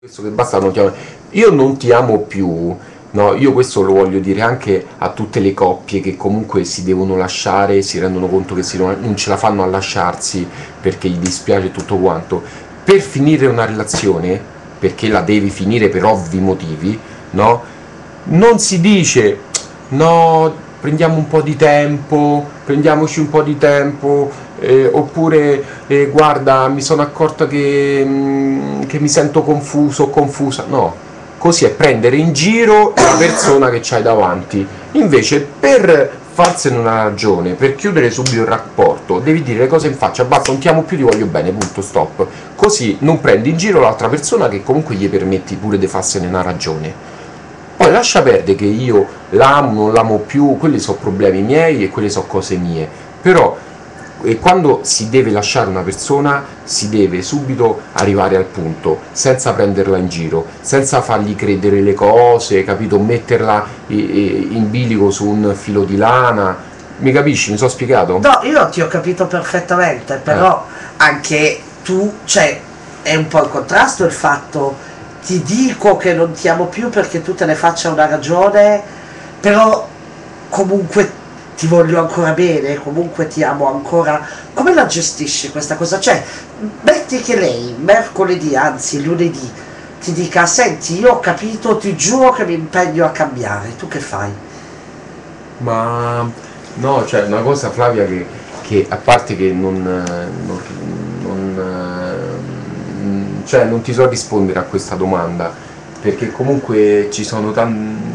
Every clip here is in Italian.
Questo che basta non ti amo. Io non ti amo più, no, io questo lo voglio dire anche a tutte le coppie che comunque si devono lasciare, si rendono conto che non ce la fanno a lasciarsi perché gli dispiace tutto quanto. Per finire una relazione, perché la devi finire per ovvi motivi, no? Non si dice no, prendiamo un po' di tempo, prendiamoci un po' di tempo, oppure guarda, mi sono accorta che mi sento confuso o confusa. No, così è prendere in giro la persona che c'hai davanti. Invece, per farsene una ragione, per chiudere subito il rapporto, devi dire le cose in faccia: basta, non ti amo più, ti voglio bene, punto, stop. Così non prendi in giro l'altra persona che comunque gli permetti pure di farsene una ragione. Poi lascia perdere che io l'amo, non l'amo più, quelli sono problemi miei e quelle sono cose mie. Però quando si deve lasciare una persona si deve subito arrivare al punto, senza prenderla in giro, senza fargli credere le cose, capito? Metterla in bilico su un filo di lana. Mi capisci? Mi sono spiegato? No, io ti ho capito perfettamente, però anche tu, cioè, è un po' il contrasto il fatto, ti dico che non ti amo più perché tu te ne faccia una ragione, però comunque ti voglio ancora bene, comunque ti amo ancora. Come la gestisci questa cosa? Cioè, metti che lei mercoledì, anzi lunedì, ti dica: senti, io ho capito, ti giuro che mi impegno a cambiare, tu che fai? Ma no, cioè una cosa, Flavia, che a parte che cioè, non ti so rispondere a questa domanda, perché comunque ci sono tanti.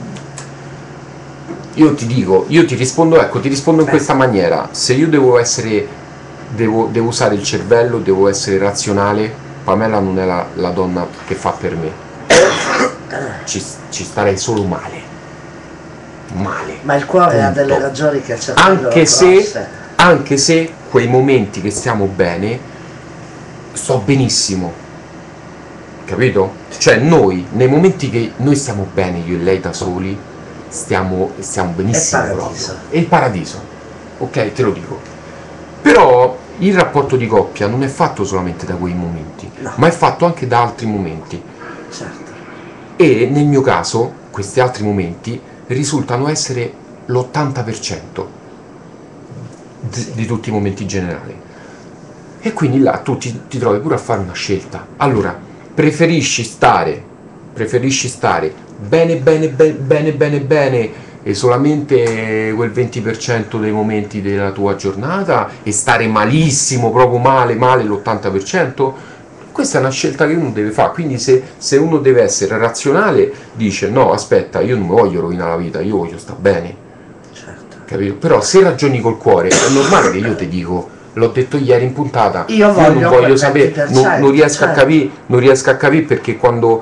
Io ti dico, io ti rispondo, ecco, ti rispondo in questa maniera: se io devo usare il cervello, devo essere razionale, Pamela non è la donna che fa per me. Ci starei solo male. Ma il cuore ha delle ragioni che cercano, anche se quei momenti che stiamo bene, sto benissimo, capito? Cioè noi, nei momenti che noi stiamo bene, io e lei da soli, stiamo benissimo proprio. È il paradiso, ok? Te lo dico. Però il rapporto di coppia non è fatto solamente da quei momenti, no, ma è fatto anche da altri momenti. Certo. E nel mio caso questi altri momenti risultano essere l'80% di tutti i momenti generali. E quindi là tu ti trovi pure a fare una scelta. Allora, preferisci stare bene e solamente quel 20% dei momenti della tua giornata e stare malissimo, proprio male l'80%? Questa è una scelta che uno deve fare. Quindi se uno deve essere razionale, dice: no, aspetta, io non mi voglio rovinare la vita, io voglio stare bene. Certo. Capito? Però se ragioni col cuore, è normale che io ti dico, l'ho detto ieri in puntata, io non voglio sapere, non riesco certo. non riesco a capire perché quando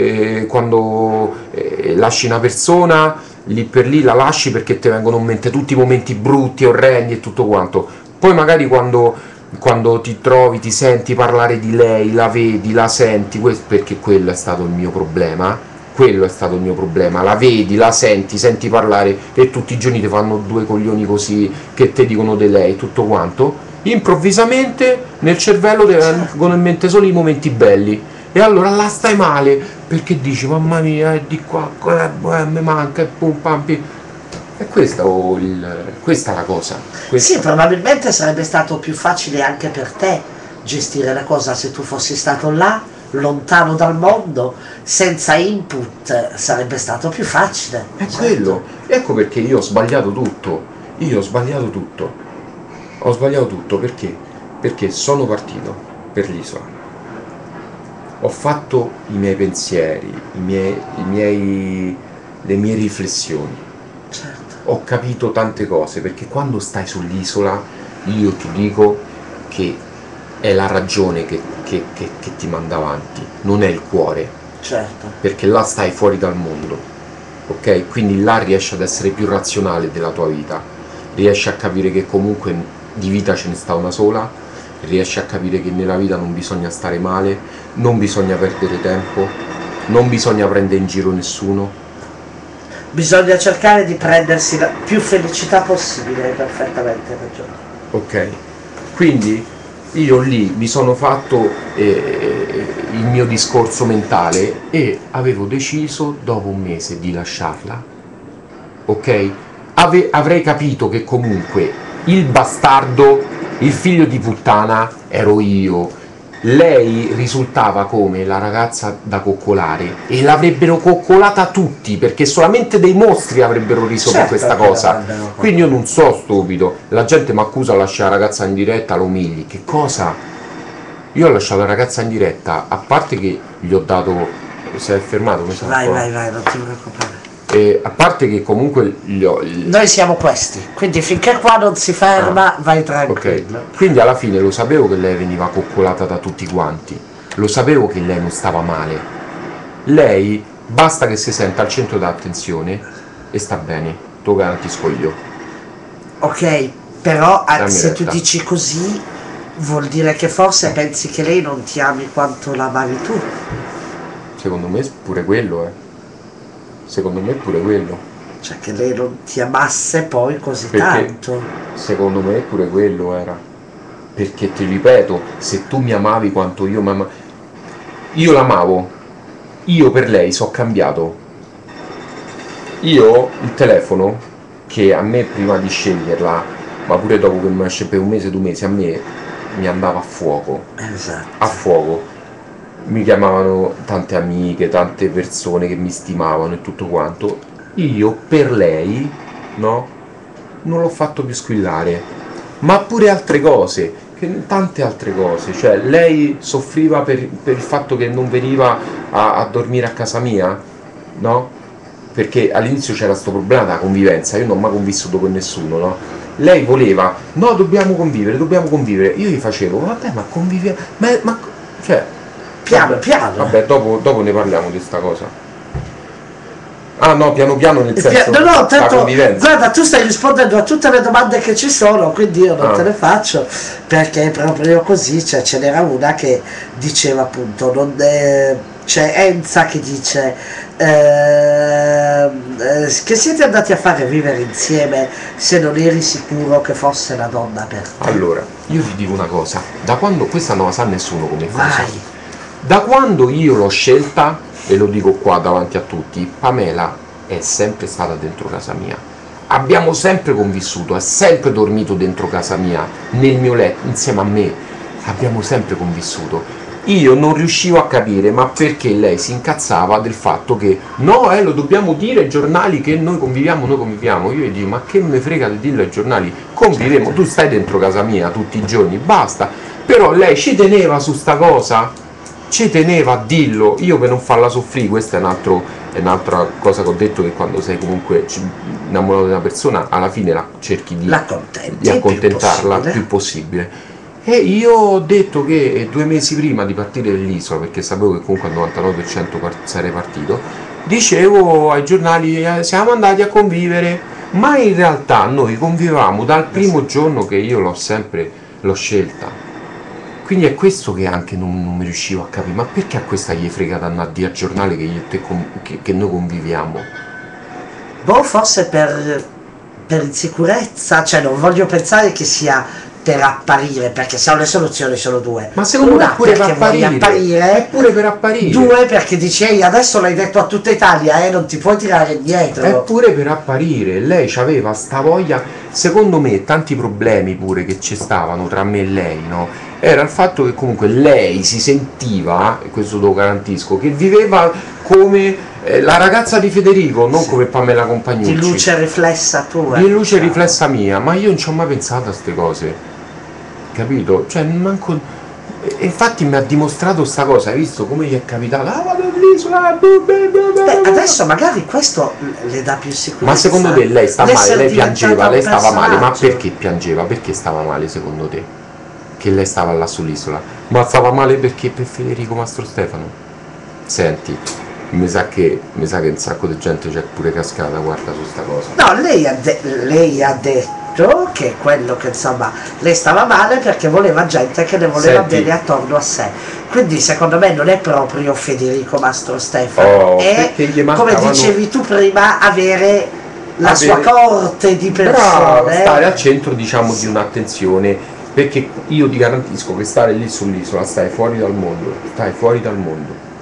lasci una persona, lì per lì la lasci perché ti vengono in mente tutti i momenti brutti, orrendi e tutto quanto. Poi magari quando ti trovi, ti senti parlare di lei, la vedi, la senti, perché quello è stato il mio problema. Quello è stato il mio problema: la vedi, la senti parlare e tutti i giorni ti fanno due coglioni così che ti dicono di lei, tutto quanto. Improvvisamente nel cervello ti vengono in mente solo i momenti belli e allora là stai male perché dici: mamma mia, di qua mi manca e pum pam pim. E questa è la cosa. Sì, probabilmente sarebbe stato più facile anche per te gestire la cosa se tu fossi stato là, lontano dal mondo, senza input, sarebbe stato più facile. È certo. quello. Ecco perché io ho sbagliato tutto. Ho sbagliato tutto perché? Perché sono partito per l'isola. Ho fatto i miei pensieri, le mie riflessioni. Certo. Ho capito tante cose, perché quando stai sull'isola io ti dico che è la ragione che ti manda avanti, non è il cuore. Certo. Perché là stai fuori dal mondo, ok? Quindi là riesci ad essere più razionale della tua vita, riesci a capire che comunque di vita ce ne sta una sola, riesci a capire che nella vita non bisogna stare male, non bisogna perdere tempo, non bisogna prendere in giro nessuno. Bisogna cercare di prendersi la più felicità possibile, hai perfettamente ragione. Ok? Quindi io lì mi sono fatto il mio discorso mentale e avevo deciso dopo un mese di lasciarla, ok? Avrei capito che comunque il bastardo, il figlio di puttana ero io. Lei risultava come la ragazza da coccolare e l'avrebbero coccolata tutti, perché solamente dei mostri avrebbero riso per questa cosa. Quindi io non so stupido, la gente mi accusa, lascia la ragazza in diretta, lo umili. Che cosa? Io ho lasciato la ragazza in diretta, a parte che gli ho dato, si è fermato, mi sa. Vai, non ti preoccupare. A parte che comunque noi siamo questi, quindi finché qua non si ferma vai tranquillo. Okay. Quindi alla fine lo sapevo che lei veniva coccolata da tutti quanti, lo sapevo che lei non stava male, lei basta che si senta al centro dell'attenzione e sta bene, te lo garantisco io. Ok, però se tu dici così vuol dire che forse pensi che lei non ti ami quanto l'amavi tu. Secondo me pure quello Secondo me pure quello. Cioè che lei non ti amasse poi così tanto. Secondo me pure quello era. Perché ti ripeto, se tu mi amavi quanto io mi amavo, io l'amavo, io per lei so cambiato. Io il telefono, che a me prima di sceglierla, ma pure dopo che mi esce per un mese, 2 mesi, a me mi andava a fuoco. Esatto. A fuoco. Mi chiamavano tante amiche, tante persone che mi stimavano e tutto quanto. Io per lei, no, non l'ho fatto più squillare, ma pure altre cose, tante altre cose. Cioè lei soffriva per il fatto che non veniva a dormire a casa mia, no? Perché all'inizio c'era sto problema della convivenza, io non ho mai convissuto con nessuno, no? Lei voleva, no, dobbiamo convivere. Io gli facevo, vabbè, ma conviviamo, ma cioè piano. Vabbè, dopo ne parliamo di sta cosa. Ah no, piano nel senso no, tanto, guarda, tu stai rispondendo a tutte le domande che ci sono, quindi io non te le faccio, perché è proprio così. Cioè, ce n'era una che diceva appunto, c'è Enza che dice che siete andati a fare vivere insieme se non eri sicuro che fosse la donna per te. Allora, io vi dico una cosa, da quando, questa non la sa nessuno come cosa, Vai. Da quando io l'ho scelta, e lo dico qua davanti a tutti, Pamela è sempre stata dentro casa mia. Abbiamo sempre convissuto, ha sempre dormito dentro casa mia, nel mio letto, insieme a me. Abbiamo sempre convissuto. Io non riuscivo a capire, ma perché lei si incazzava del fatto che no, lo dobbiamo dire ai giornali che noi conviviamo. Io gli dico, ma che me frega di dirlo ai giornali? Conviviamo, tu stai dentro casa mia tutti i giorni, basta. Però lei ci teneva su sta cosa. Ci teneva a dirlo, io per non farla soffrire. Questa è un'altra cosa che ho detto, che quando sei comunque innamorato di una persona, alla fine cerchi di accontentarla il più possibile. E io ho detto che 2 mesi prima di partire dall'isola, perché sapevo che comunque al 99% sarei partito, dicevo ai giornali siamo andati a convivere, ma in realtà noi convivevamo dal primo giorno che io l'ho scelta. Quindi è questo che anche non mi riuscivo a capire, ma perché a questa gli frega da andare a dire al giornale che noi conviviamo? Boh, forse per insicurezza, cioè non voglio pensare che sia per apparire, perché se ho le soluzioni sono 2. Ma secondo me è pure per apparire, è pure per apparire. 2 perché dici, ehi, adesso l'hai detto a tutta Italia, non ti puoi tirare indietro. È pure per apparire, lei c'aveva sta voglia, secondo me tanti problemi pure che ci stavano tra me e lei, no? Era il fatto che comunque lei si sentiva, e questo lo garantisco, che viveva come la ragazza di Federico, non come Pamela Compagnucci. Di luce riflessa tua. Di luce riflessa mia, ma io non ci ho mai pensato a queste cose, capito? Cioè, manco... E infatti mi ha dimostrato sta cosa, hai visto come gli è capitato? Ah, vado all'isola! Beh, adesso magari questo le dà più sicurezza. Ma secondo te lei sta male, lei piangeva, lei stava male, ma perché piangeva? Perché stava male secondo te? Che lei stava là sull'isola, ma stava male perché per Federico Mastrostefano. Senti, mi sa che un sacco di gente c'è pure cascata, guarda, su sta cosa. No, lei ha detto che quello che insomma lei stava male perché voleva gente che le voleva bene attorno a sé. Quindi secondo me non è proprio Federico Mastrostefano, è come dicevi tu prima, avere la sua corte di persone. Bravo, stare al centro, diciamo, di un'attenzione perché io ti garantisco che stare lì sull'isola stai fuori dal mondo, stai fuori dal mondo.